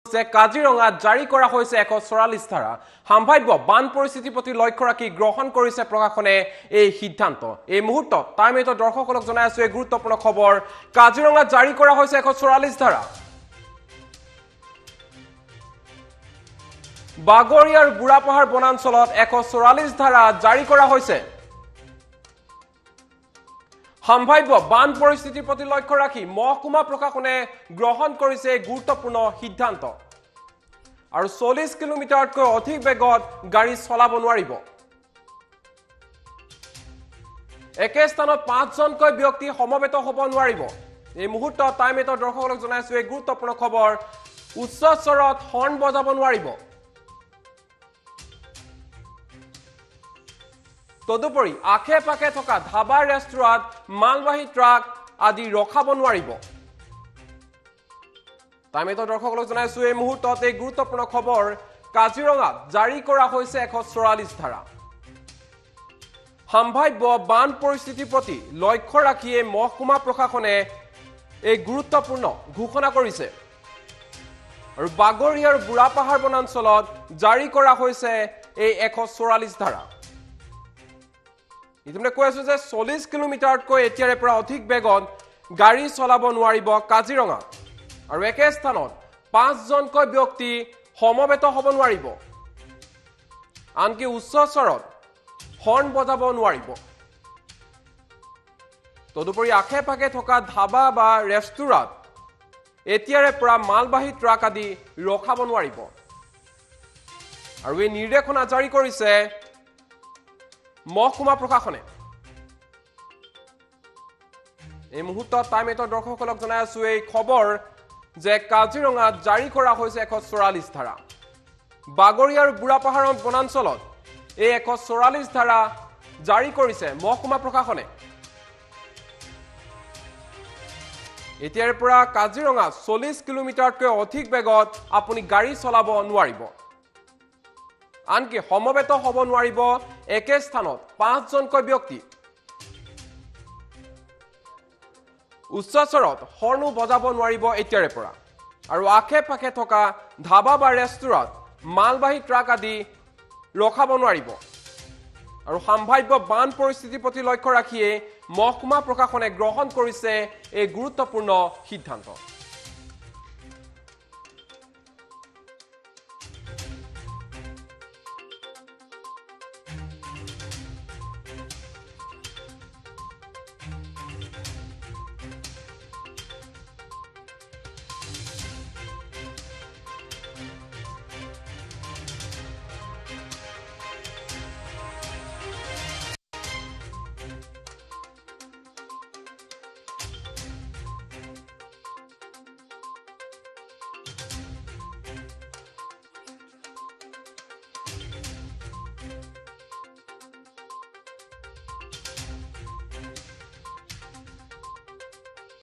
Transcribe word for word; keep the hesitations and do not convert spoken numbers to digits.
কাজিৰঙাত জাৰি কৰা হৈছে এশ চৌৰাল্লিছ ধাৰা সম্ভাৱ্য বান পৰিস্থিতিৰ প্ৰতি লক্ষ্য ৰাখি গ্ৰহণ কৰিছে প্ৰশাসনে এই সিদ্ধান্ত এই মুহূৰ্তত টাইমেটৰ দৰ্শকসকলক জনাই আছো এই গুৰুত্বপূৰ্ণ খবৰ কাজিৰঙাত জাৰি কৰা হৈছে এশ চৌৰাল্লিছ ধাৰা বাগৰিয়াৰ বুঢ়াপাহাৰ বনাঞ্চলত এশ চৌৰাল্লিছ ধাৰা জাৰি কৰা হৈছে সম্ভাৱ্য বান পৰিস্থিতিৰ প্ৰতি লক্ষ্য ৰাখি মহকুমা প্ৰশাসনে গ্ৰহণ কৰিছে গুৰুত্বপূৰ্ণ সিদ্ধান্ত আৰু চল্লিছ কিলোমিটাৰতকৈ অধিক বেগত গাড়ী চলাব নোৱাৰিব একে স্থানত পাঁচজনকৈ ব্যক্তি সমবেত হ'ব নোৱাৰিব এই মুহূৰ্তত টাইমেটৰ দৰ্শকসকলক জনাইছো এই গুৰুত্বপূৰ্ণ খবৰ উচ্চ স্বৰত হৰ্ণ বজাব নোৱাৰিব তদুপৰি আখে পাখে থকা ধাবা ৰেষ্টুৰাণ্ট মালবাহী ট্ৰাক আদি ৰখাব নোৱাৰিব টাইমেটৰ দৰ্শকসকলক জনাইছো এই মুহূৰ্তত এই গুৰুত্বপূৰ্ণ খবৰ কাজিৰঙাত জাৰি কৰা হৈছে এশ চৌৰাল্লিছ ধাৰা সম্ভাৱ্য বান পৰিস্থিতিৰ প্ৰতি লক্ষ্য ৰাখি মহকুমা প্ৰশাসনে এই গুৰুত্বপূৰ্ণ ঘোষণা কৰিছে আৰু বাগৰিয়াৰ বুঢ়াপাহাৰ বনাঞ্চলত জাৰি কৰা হৈছে এই এশ চৌৰাল্লিছ ধাৰা ইতিমধ্যে কৈ আছো যে চল্লিছ কিলোমিটাৰতকৈ এতিয়াৰে পৰা অধিক বেগত গাড়ী চলাব নোৱাৰিব কাজিৰঙা আৰু একে স্থানত পাঁচজনকৈ ব্যক্তি সমবেত হ'ব নোৱাৰিব আনকি উচ্চ স্বৰত হৰ্ণ বজাব নোৱাৰিব তদুপৰি আখে পাখে থকা ধাবা বা ৰেষ্টুৰাণ্ট এতিয়াৰে পৰা মালবাহী ট্ৰাক আদি ৰখাব নোৱাৰিব আৰু এই নিৰ্দেশনা জাৰি কৰিছে মহকুমা প্ৰশাসনে এই মুহূৰ্তত টাইমেটৰ দৰ্শকসকলক জনাই আছো এই খবৰ যে কাজিৰঙাত জাৰি কৰা হৈছে এশ চৌৰাল্লিছ ধাৰা বাগৰিয়াৰ বুঢ়াপাহাৰ বনাঞ্চলত এই এশ চৌৰাল্লিছ ধাৰা জাৰি কৰিছে মহকুমা প্ৰশাসনে এতিয়াৰ পৰা কাজিৰঙা চল্লিছ কিলোমিটাৰতকৈ অধিক বেগত আপুনি গাড়ী চলাব নোৱাৰিব আনকি সমবেত হ'ব নোৱাৰিব একে স্থানত পাঁচজনকৈ ব্যক্তি উচ্চ স্বৰত হৰ্ণ বজাব নোৱাৰিব এতিয়াৰে পৰা আৰু আখে পাখে থকা ধাবা বা ৰেষ্টুৰাণ্ট মালবাহী ট্ৰাক আদি ৰখাব নোৱাৰিব আৰু সম্ভাৱ্য বান পৰিস্থিতিৰ প্ৰতি লক্ষ্য ৰাখিয়ে মহকুমা প্ৰশাসনে গ্ৰহণ কৰিছে এই গুৰুত্বপূৰ্ণ সিদ্ধান্ত